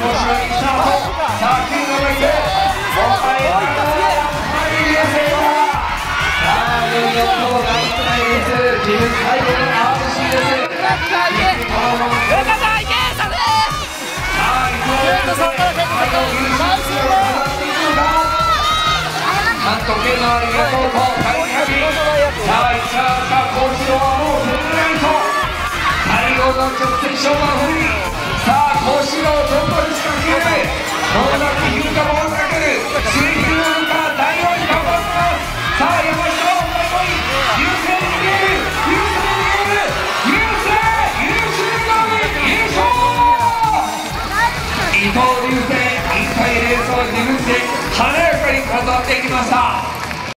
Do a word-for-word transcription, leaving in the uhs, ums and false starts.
なんと手のありがとうと大変さあ、石原さん、幸四郎はもうフルライト最後の直線勝負は不利。さあ、幸四郎どこに仕掛ける、どうなっていくかもうかける水球か大王に頑張ってます。さあ、山下は大王に優勢に見える、優勢に見える、優勢優秀の優勝。伊藤流星、一回レースを自分で華やかに飾っていきました。